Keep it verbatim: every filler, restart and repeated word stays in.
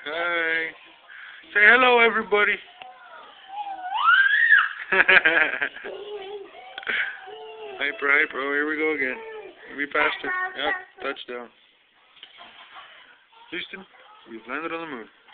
Hi. Say hello, everybody. Hyper, hyper. Oh, here we go again. We passed it. Yep, touchdown. Houston, we've landed on the moon.